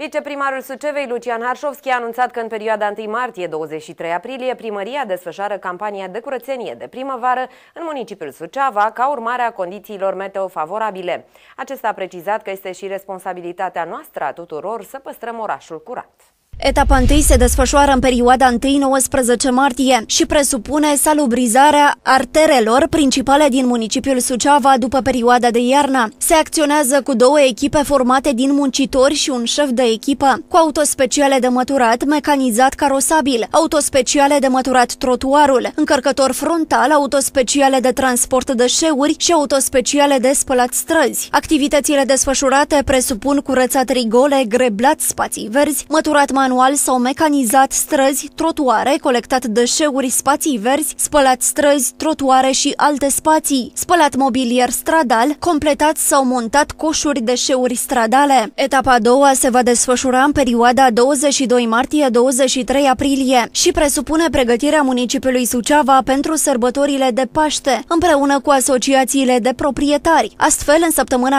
Viceprimarul Sucevei, Lucian Harșovski, a anunțat că în perioada 1 martie-23 aprilie primăria desfășoară campania de curățenie de primăvară în municipiul Suceava, ca urmare a condițiilor meteo favorabile. Acesta a precizat că este și responsabilitatea noastră a tuturor să păstrăm orașul curat. Etapa 1 se desfășoară în perioada 1-19 martie și presupune salubrizarea arterelor principale din municipiul Suceava după perioada de iarnă. Se acționează cu 2 echipe formate din muncitori și un șef de echipă, cu autospeciale de măturat mecanizat carosabil, autospeciale de măturat trotuarul, încărcător frontal, autospeciale de transport deșeuri și autospeciale de spălat străzi. Activitățile desfășurate presupun curățat rigole, greblat spații verzi, măturat manual sau mecanizat străzi, trotuare, colectat deșeuri, spații verzi, spălat străzi, trotuare și alte spații, spălat mobilier stradal, completat sau montat coșuri deșeuri stradale. Etapa a doua se va desfășura în perioada 22 martie-23 aprilie și presupune pregătirea municipiului Suceava pentru sărbătorile de Paște, împreună cu asociațiile de proprietari. Astfel, în săptămâna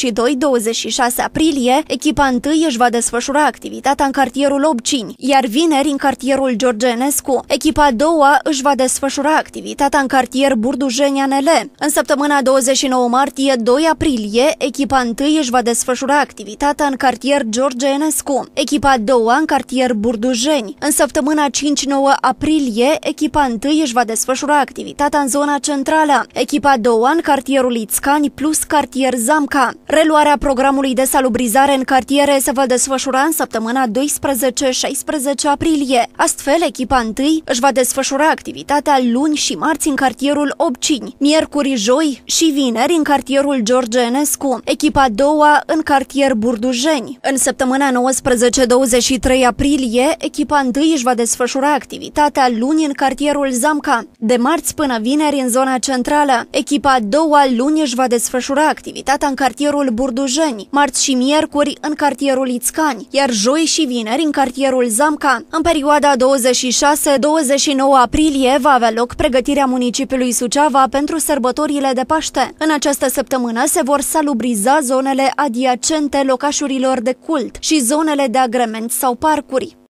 22-26 aprilie, echipa 1 își va desfășura activitatea în cartierul Obcini, iar vineri în cartierul George Enescu. Echipa a doua își va desfășura activitatea în cartier Burdujeni-ANL. În săptămâna 29 martie-2 aprilie, echipa 1 își va desfășura activitatea în cartier George Enescu. Echipa a doua în cartier Burdujeni. În săptămâna 5-9 aprilie, echipa 1 își va desfășura activitatea în zona centrală. Echipa a doua în cartierul Ițcani plus cartier Zamca. Reluarea programului de salubrizare în cartiere se va desfășura în săptămâna 12-16 aprilie. Astfel, echipa 1 își va desfășura activitatea luni și marți în cartierul Obcini, miercuri, joi și vineri în cartierul George Enescu, echipa a doua în cartier Burdujeni. În săptămâna 19-23 aprilie, echipa 1 își va desfășura activitatea luni în cartierul Zamca, de marți până vineri în zona centrală. Echipa a doua luni își va desfășura activitatea în cartierul Burdujeni, marți și miercuri în cartierul Ițcani, iar joi și vineri în cartierul Zamca. În perioada 26-29 aprilie va avea loc pregătirea municipiului Suceava pentru sărbătorile de Paște. În această săptămână se vor salubriza zonele adiacente locașurilor de cult și zonele de agrement sau parcuri.